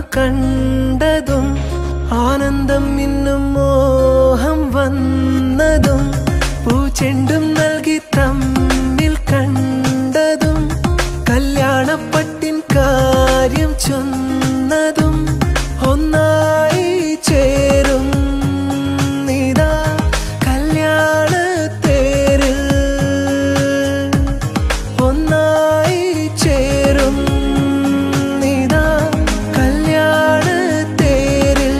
കണ്ടതും ആനന്ദം ഇന്നും മോഹം വന്നതും പൂച്ചെണ്ടും നൽകി തമ്മിൽ കണ്ടതും കല്യാണപ്പട്ടിൻ കാര്യം ചൊന്നതും ഒന്നായി ചേരും നിതാ കല്യാണത്തേരിൽ ഒന്നായി ചേരും നിതാ കല്യാണത്തേരിൽ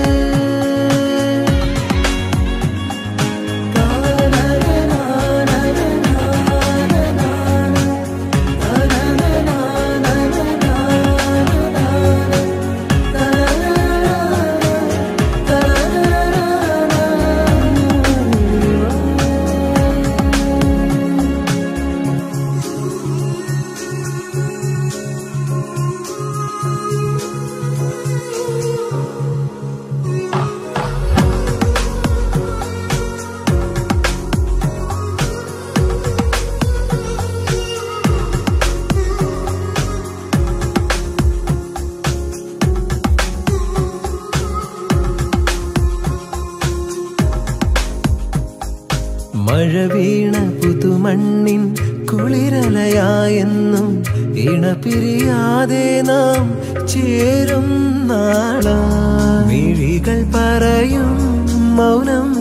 മഴ വീണ പുതുമണ്ണിൻ കുളിരലയായെന്നും ഇണപിരിയാതെ നാം ചേരും നാളാ മിഴികൾ പറയും മൗനം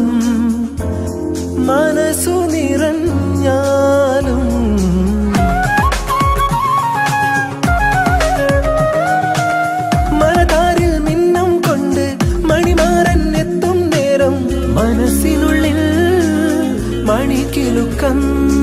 മനസ്സു നിറഞ്ഞാലും മഴതാരിൽ മിന്നം കൊണ്ട് മണിമാരൻ എത്തും നേരം മനസ്സിനുള്ളിൽ മണിക്കിലുക്കം